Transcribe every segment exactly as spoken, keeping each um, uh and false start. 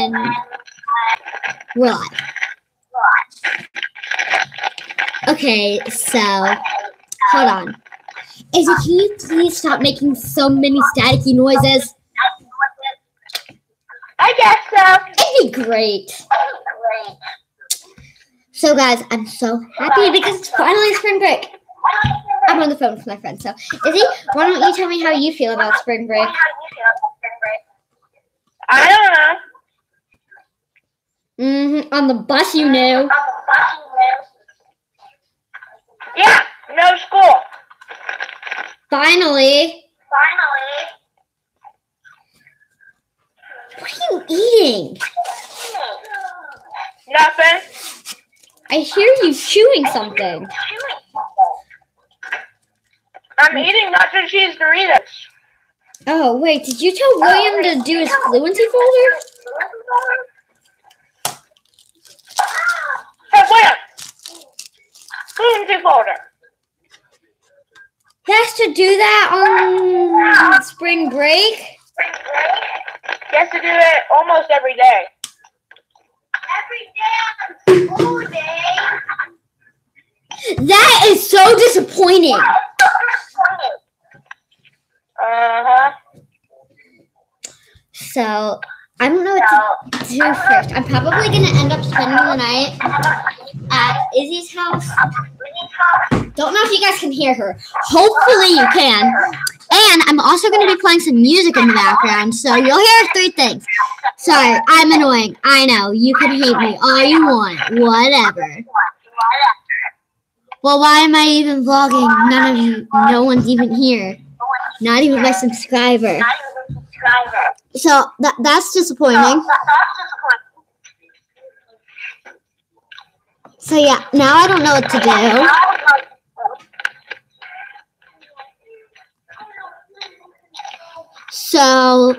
and we're live. Okay, so hold on. Izzy, can you please stop making so many staticky noises? I guess so. It'd be great. So, guys, I'm so happy because it's finally spring break. I'm on the phone with my friend. So, Izzy, why don't you tell me how you feel about spring break? I don't know. Mm-hmm. On the bus, you know. Yeah, no school. Finally. Finally. What are you eating? Nothing. I hear you chewing something. I'm eating nacho cheese Doritos. Oh, wait. Did you tell William to do his fluency folder? Hey, William. Fluency folder. He has to do that on spring break? He has to do it almost every day. Every day on school day. That is so disappointing. Uh-huh. So, I don't know what to do first. I'm probably going to end up spending the night at Izzy's house. Don't know if you guys can hear her. Hopefully you can. And I'm also going to be playing some music in the background, so you'll hear three things. Sorry, I'm annoying. I know. You can hate me all you want. Whatever. Well, why am I even vlogging? None of you, no one's even here. Not even my subscriber. So that that's disappointing. So yeah, now I don't know what to do. So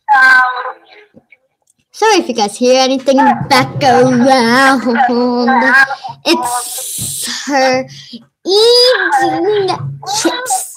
sorry if you guys hear anything in the background. It's her eating chips.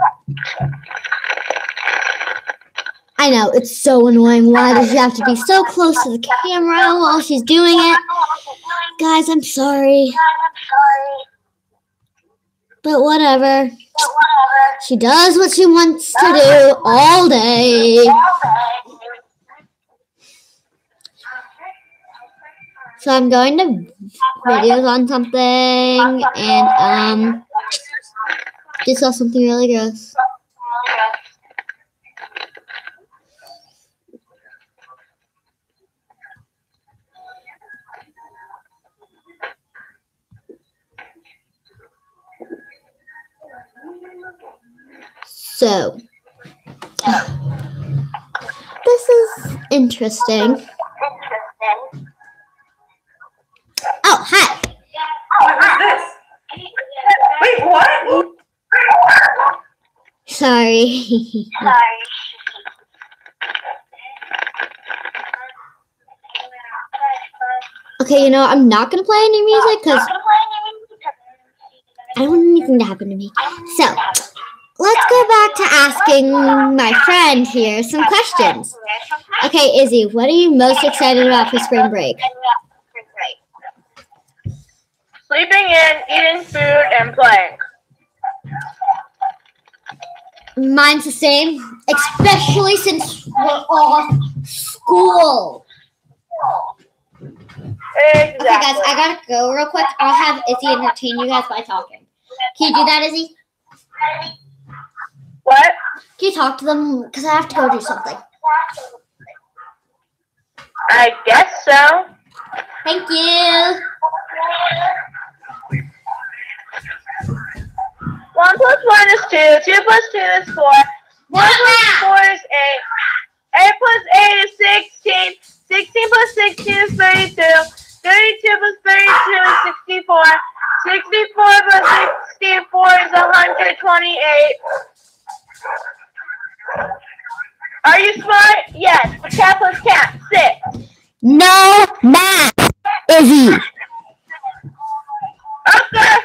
I know, it's so annoying. Why does she have to be so close to the camera while she's doing it? Guys, I'm sorry. But whatever. She does what she wants to do all day. So I'm going to videos on something and um just saw something really gross. So, this is interesting. Oh, hi. What is this? Wait, what? Sorry. Sorry. Okay, you know, I'm not going to play any music because I don't want anything to happen to me. So, let's go back to asking my friend here some questions. Okay, Izzy, what are you most excited about for spring break? Sleeping in, eating food, and playing. Mine's the same, especially since we're off school. Exactly. Okay, guys, I gotta go real quick. I'll have Izzy entertain you guys by talking. Can you do that, Izzy? What? Can you talk to them? Because I have to go do something. I guess so. Thank you. One plus one is two. Two plus two is four. One plus four is eight. Eight plus eight is sixteen. Sixteen plus sixteen is thirty-two. Thirty-two plus thirty-two is sixty-four. Sixty-four plus sixty-four is one hundred twenty-eight. Are you smart? Yes. But cat plus cat. Six. No math, Izzy. Okay.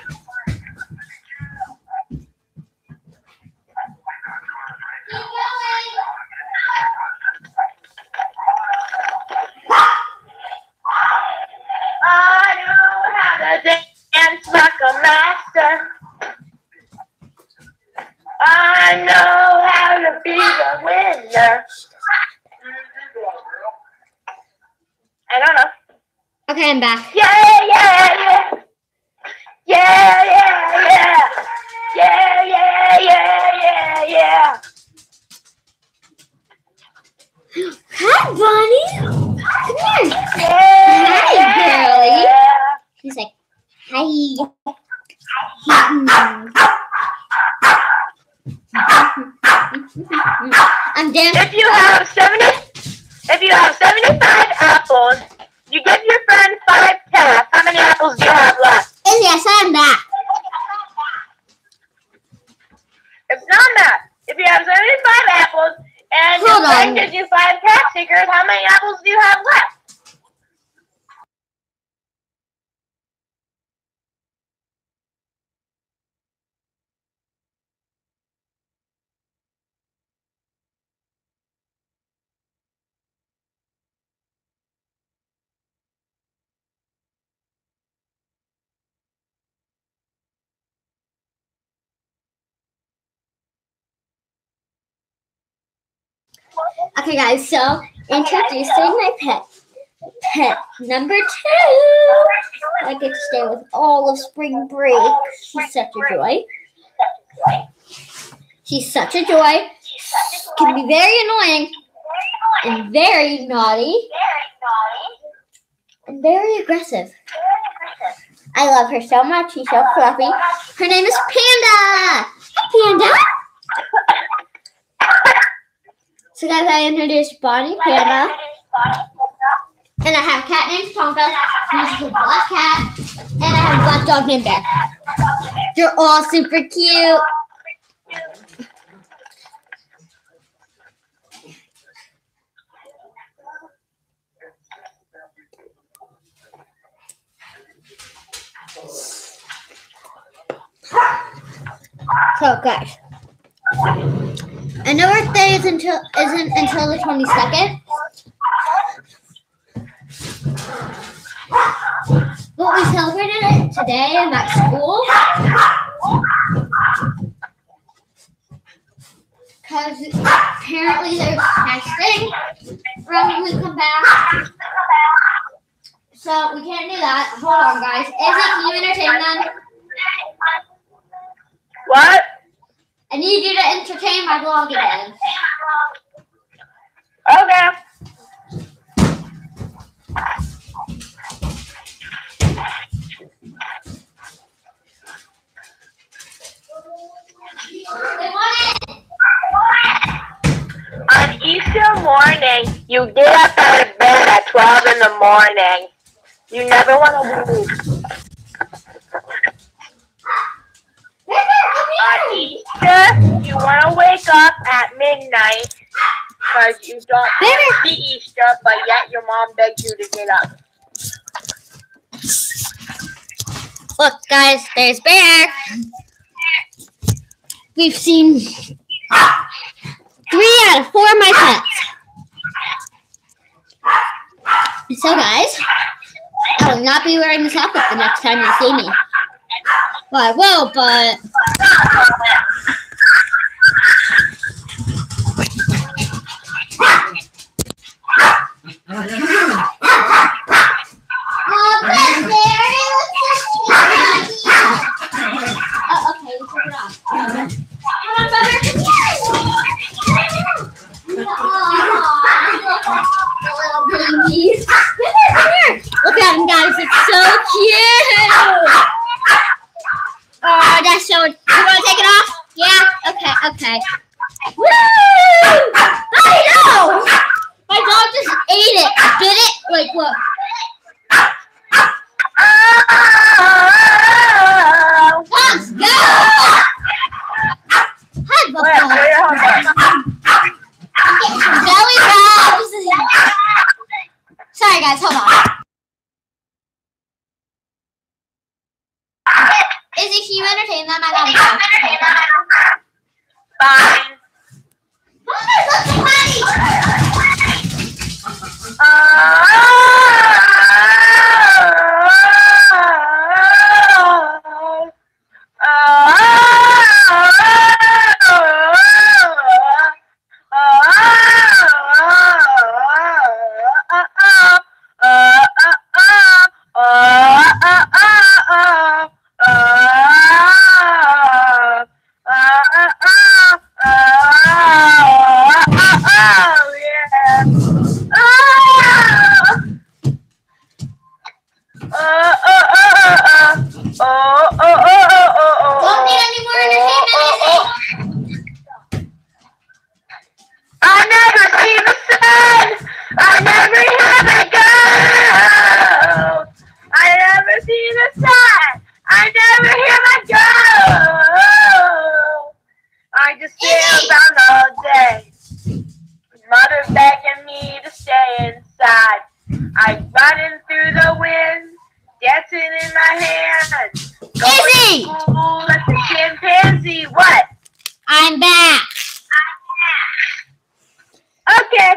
Okay, I'm back. Yeah, yeah, yeah. Yeah, yeah, yeah. Yeah, yeah, yeah, yeah, yeah. Hi, Bonnie. Come here. Yeah, Hi, yeah, girlie. yeah. She's like, hi. I'm dancing. If you have seventy, if you have seventy-five apples, you give your friend five taps. How many apples do you have left? Yes, I'm back. It's not that. If you have seventy-five apples and Hold your friend on. gives you five tap stickers, how many apples do you have left? Okay, guys, so introducing my pet. Pet number two. I get to stay with all of spring break. She's such a joy. She's such a joy. Can be very annoying and very naughty and very aggressive. I love her so much. She's so fluffy. Her name is Panda. Panda. So guys, I introduced Bonnie, Panda, and I have a cat named Tonka, who's a black cat, and I have a black dog named Bear. They're all super cute. So guys, I know our birthday is until isn't until the twenty-second. But we celebrated it today in that school. Because apparently there's testing around when we come back. So we can't do that. Hold on, guys. Izzy, can you entertain them? What? I need you to entertain my vlog again. Okay. On Easter morning, you get up out of bed at twelve in the morning. You never want to leave. On Easter, you want to wake up at midnight because you don't want to see Easter, but yet your mom begs you to get up. Look, guys, there's Bear. We've seen three out of four of my pets. So, guys, I will not be wearing this outfit the next time you see me. Well, I will, but... Oh, Barry, look so sweet. Oh, okay, we took it off. Come on, Bubba, come here. Oh, little babies. Come here, come here. Look at them, guys. It's so cute. Oh, that's so... You want to take it off? Yeah? Okay, okay. Woo! I know! My dog just ate it. Bit it? Like, look. Let's go! Hi, Bubba. Belly rubs. Sorry, guys. Hold on. Izzy, can you entertain them? I gotta go. Fine. Oh, that's so funny. riding through the wind, dancing in my hands. Izzy! Cool like a chimpanzee. What? I'm back. Okay.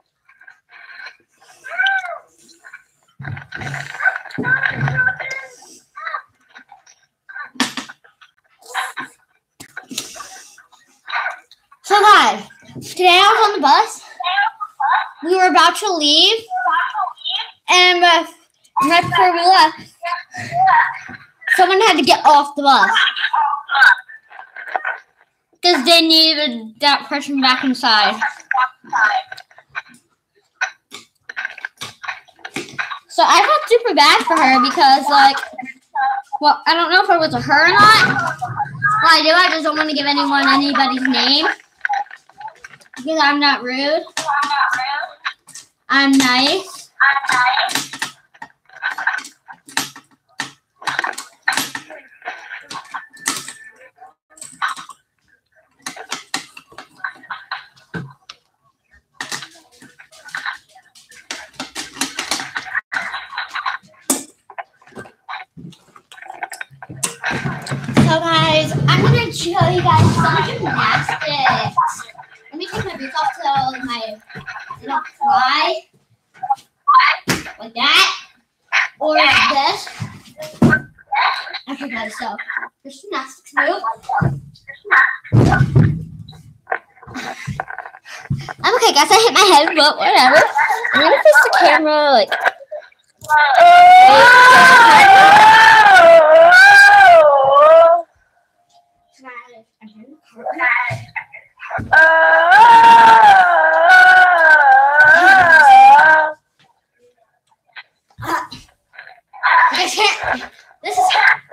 So guys, today I was on the bus. We were about to leave, and uh, right before we left, someone had to get off the bus because they needed that person back inside. So I felt super bad for her because, like, well, I don't know if it was a her or not. Well, I do. I just don't want to give anyone anybody's name because I'm not rude. I'm nice. So guys, I'm gonna show you guys some gymnastics. Let me take my boots off so my they don't fly like that or like this. Okay, guys. So the gymnastics move. I'm okay, guys. I hit my head, but whatever. I'm gonna face the camera like. I can't. This is.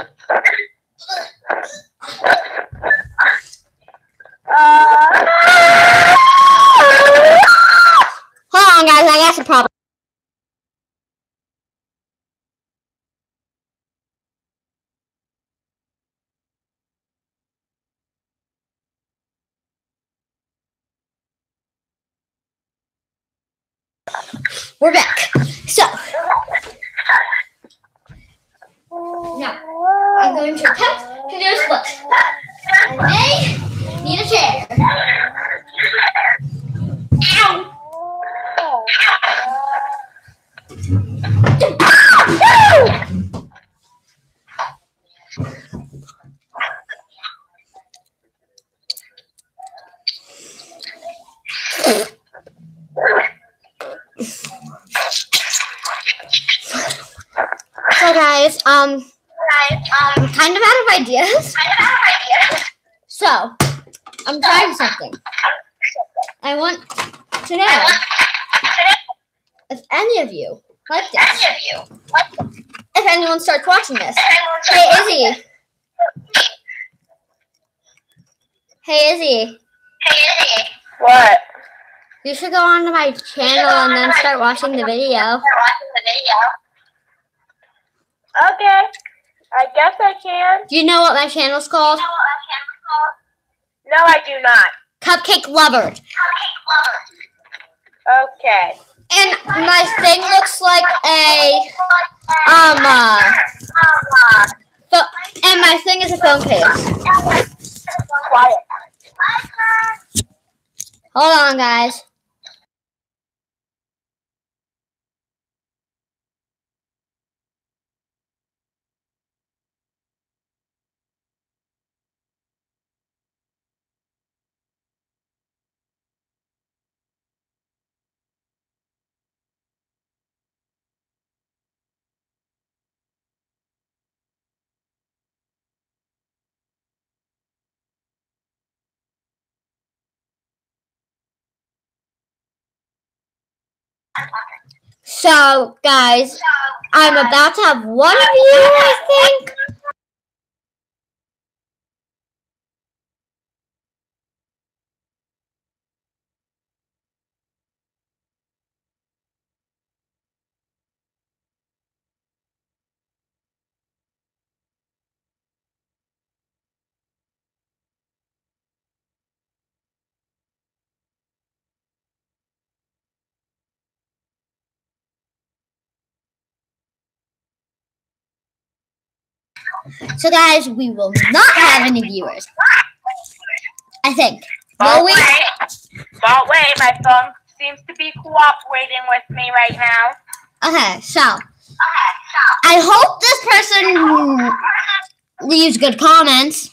Hold on, guys. I got some problem. We're back. So now I'm going to attempt to do a split. I may need a chair. Ow! So guys, um, I'm kind of out of ideas. So I'm trying something. I want to know if any of you like this. If anyone starts watching this. Hey Izzy. Hey Izzy. What? You should go onto my channel and then start watching the video. Okay. I guess I can. Do you know what my channel's called? No, I do not. Cupcake Lover. Okay. And my thing looks like a um uh, pho- and my thing is a phone case. Quiet. Hold on, guys. So, guys, I'm about to have one view, I think. So, guys, we will not have any viewers. I think. But Will we? wait, but wait, my phone seems to be cooperating with me right now. Okay, so I hope this person leaves good comments.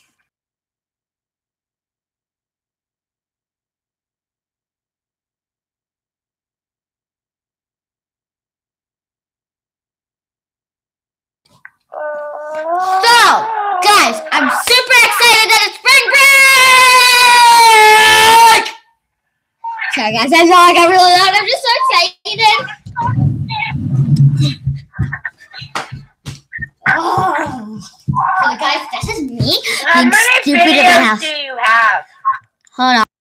So, guys, I'm super excited that it's spring break! Sorry, guys, I know I got really loud. I'm just so excited. Oh. So, guys, this is me How being many stupid at my videos house. do you have? Hold on.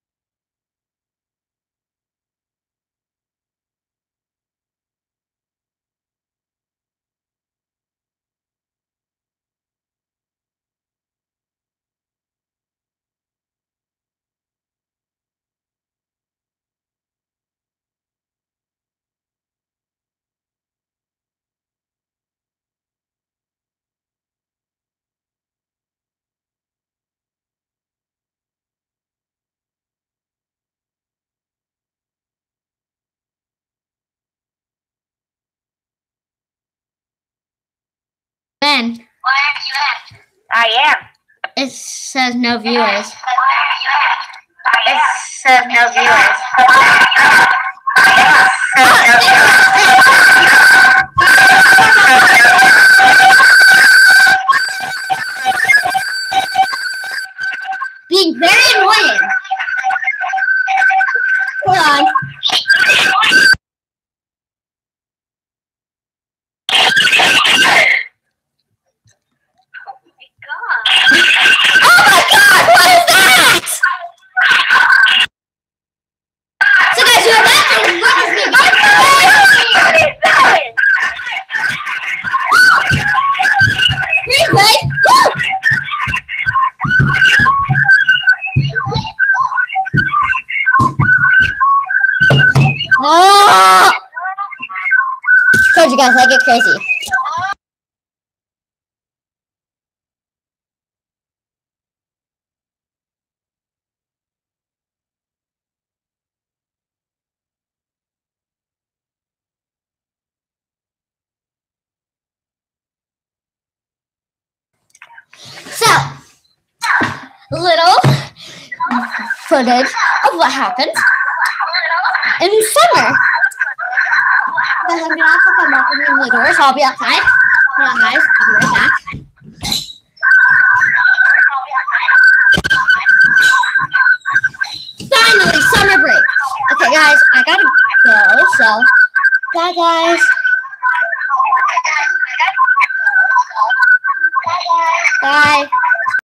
Ben, I am. it says no viewers. It says no viewers. Being very annoying. Hold on. Oh my god, what is that? So guys, you're not going to witness me. What is that? Replay. Woo! Oh! Told you guys, I get crazy. So, little footage of what happened in summer. Guys, I'm gonna have to come up and open the door, so I'll be outside. Hold on, guys. I'll be right back. Finally, summer break. Okay, guys, I gotta go. So, bye, guys.